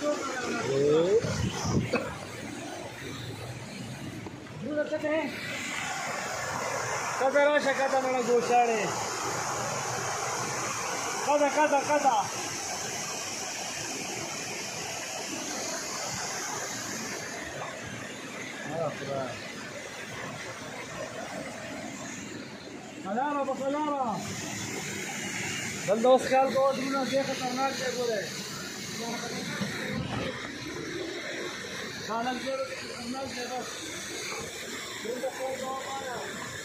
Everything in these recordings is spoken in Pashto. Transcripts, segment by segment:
Kada rasha kada mana goshare. Kada. Salama ba salama. Dal dos ख्याल को दूना से खतरनाक है बोले. खाना के खतरनाक है बस. दूना को दो मारा.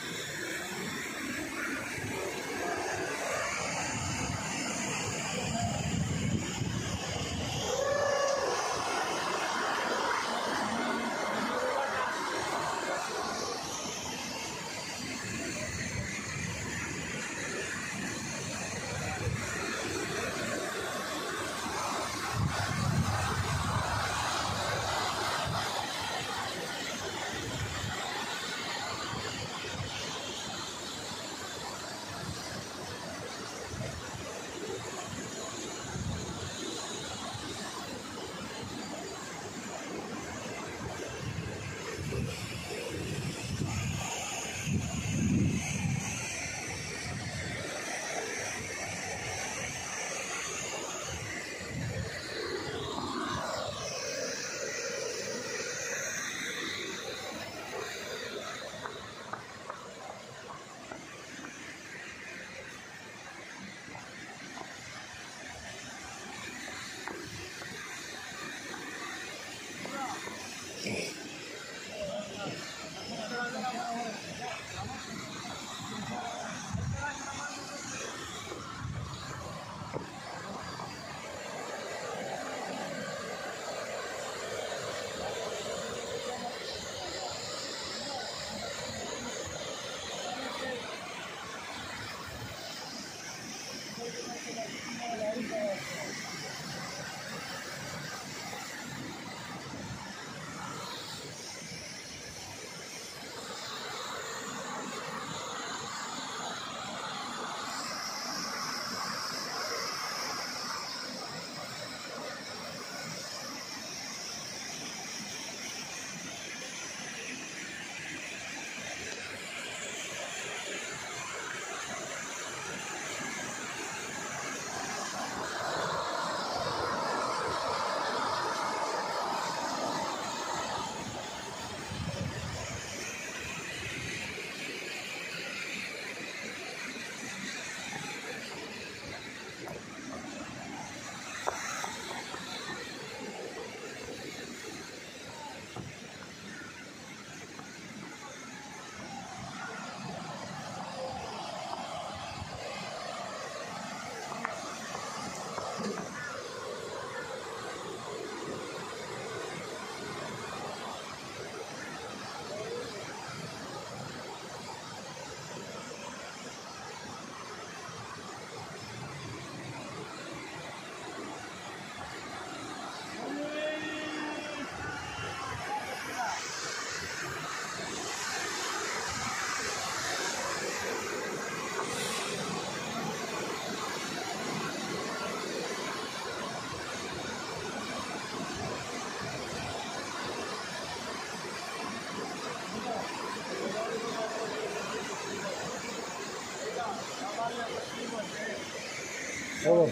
Sabar.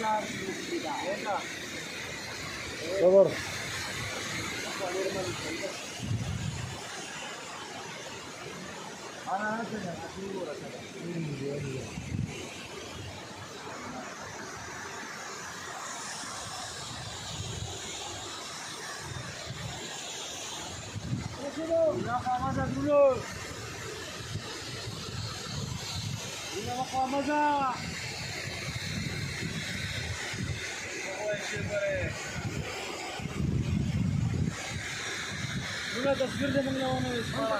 Sabar. تصوير ده من لونه اسمه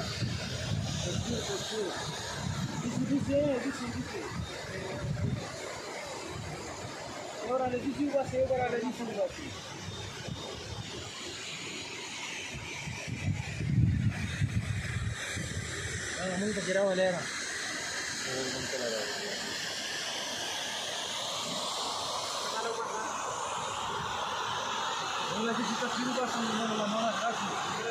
تصوير دي ahora le dice igual se ahora le dice igual nunca tiraba la era الله كيف تفكيروا بس من الله ما راح